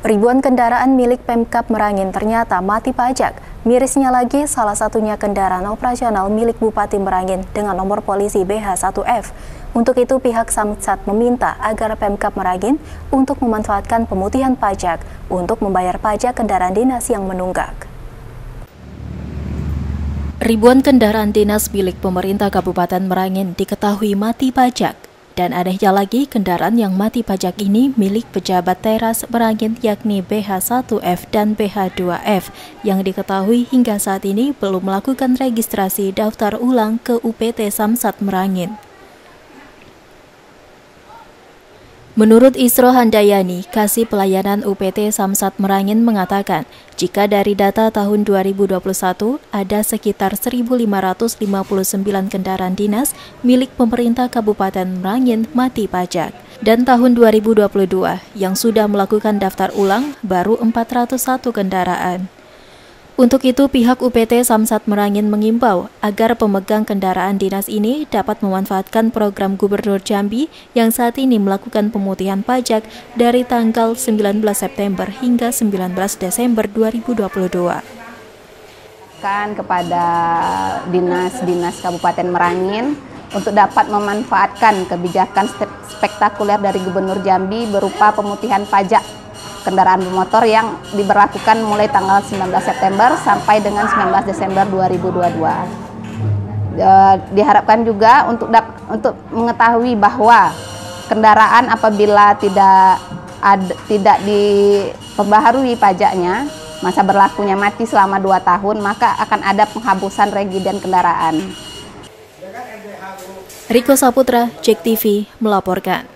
Ribuan kendaraan milik Pemkab Merangin ternyata mati pajak. Mirisnya lagi, salah satunya kendaraan operasional milik Bupati Merangin dengan nomor polisi BH1F. Untuk itu, pihak Samsat meminta agar Pemkab Merangin untuk memanfaatkan pemutihan pajak untuk membayar pajak kendaraan dinas yang menunggak. Ribuan kendaraan dinas milik pemerintah Kabupaten Merangin diketahui mati pajak. Dan anehnya lagi, kendaraan yang mati pajak ini milik pejabat teras Merangin yakni BH1F dan BH2F yang diketahui hingga saat ini belum melakukan registrasi daftar ulang ke UPT Samsat Merangin. Menurut Isro Handayani, Kasih Pelayanan UPT Samsat Merangin mengatakan, jika dari data tahun 2021 ada sekitar 1.559 kendaraan dinas milik pemerintah Kabupaten Merangin mati pajak. Dan tahun 2022 yang sudah melakukan daftar ulang baru 401 kendaraan. Untuk itu, pihak UPT Samsat Merangin mengimbau agar pemegang kendaraan dinas ini dapat memanfaatkan program Gubernur Jambi yang saat ini melakukan pemutihan pajak dari tanggal 19 September hingga 19 Desember 2022. Kepada dinas-dinas Kabupaten Merangin untuk dapat memanfaatkan kebijakan spektakuler dari Gubernur Jambi berupa pemutihan pajak kendaraan bermotor yang diberlakukan mulai tanggal 19 September sampai dengan 19 Desember 2022. Diharapkan juga untuk mengetahui bahwa kendaraan apabila tidak diperbaharui pajaknya, masa berlakunya mati selama 2 tahun, maka akan ada penghapusan regiden kendaraan. Riko Saputra, JEK TV melaporkan.